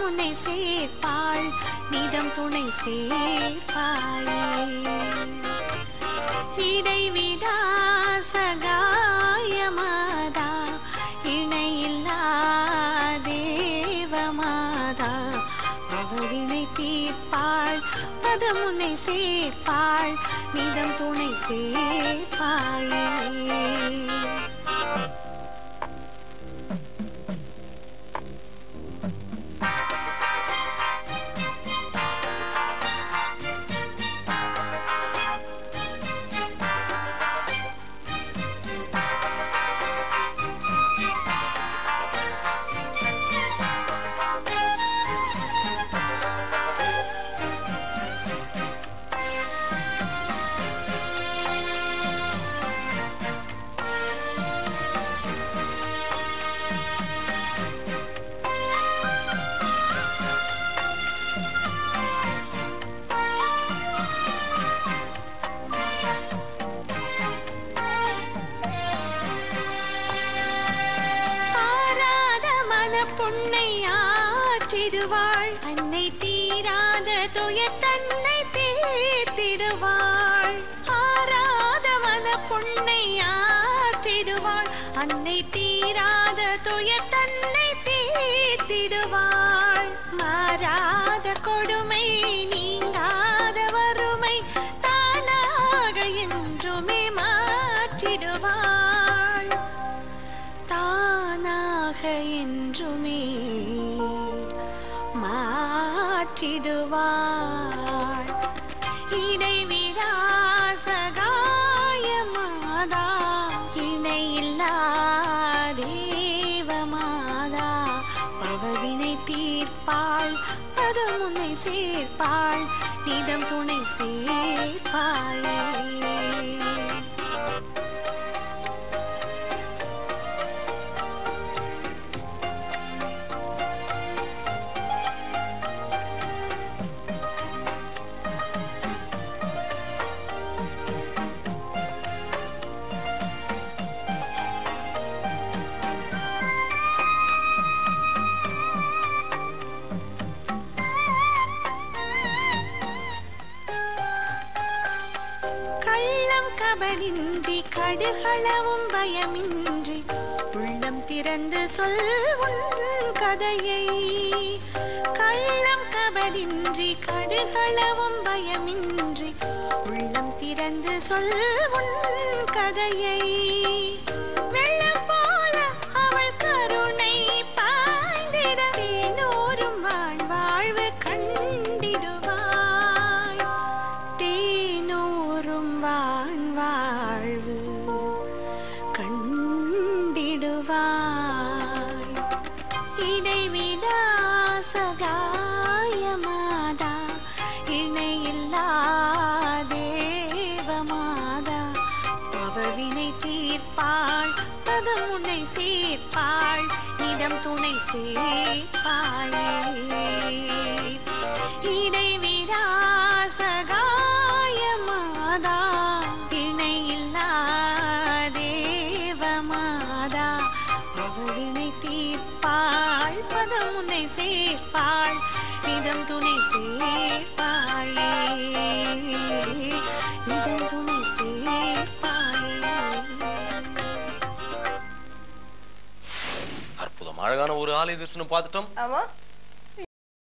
பதமுனை சேர்ப்பாள் நிதம் துணை சேர்ப்பாயே இடைவிடா சகாயமாதா இணையில்லா தேவமாதா அவரினை தீர்ப்பாள் பதமுனை சேர்ப்பாள் நிதம் துணை சேர்ப்பாயே பொன்னை ஆற்றிடுவாள் அன்னை தீராத துயர் தன்னை தீர்த்திடுவாள் ஆராத மன பொன்னை ஆற்றிடுவாள் அன்னை தீராத துயர் தன்னை தீர்த்திடுவாள் மாறாத கொடுமை நீங்காத வறுமை தானாக என்றுமே மாற்றிடுவாள் தானாக என்றுமே மாற்றிடுவாள் இடைவிடா சகாயமாதா இணையில்லா தேவமாதா பவவினை தீர்ப்பாள் பதமுனை சேர்ப்பாள் நிதம் துணை சேர்ப்பாயே கபடின்றி கடுகளவும் பயமின்றி உள்ளம் திறந்து சொல் உன் கதையை கள்ளம் கபடின்றி கடுகளவும் பயமின்றி உள்ளம் திறந்து சொல் உன் கதையை வெள்ளம் போல அவள் கருணை பாய்ந்திடவே நூறும் வாழ்வு கண்டிடுவாய் தேனூரும் வாழ்வு கண்டிடுவாய் இடைவிடா சகாயமாதா இணையில்லா தேவமாதா பவவினை தீர்ப்பாள் பதமுனை சேர்ப்பாள் நிதம் துணை சேர்ப்பாயே இடைவிடா சகாயமாதா இணையில்லா தேவமாதா பவவினை தீர்ப்பாள் பதமுனை சேர்ப்பாள் நிதம் துணை சேர்ப்பாயே நிதம் துணை சேர்ப்பாயே அற்புதம் அழகான ஒரு ஆலய தரிசனம் பார்த்துட்டோம். ஆமா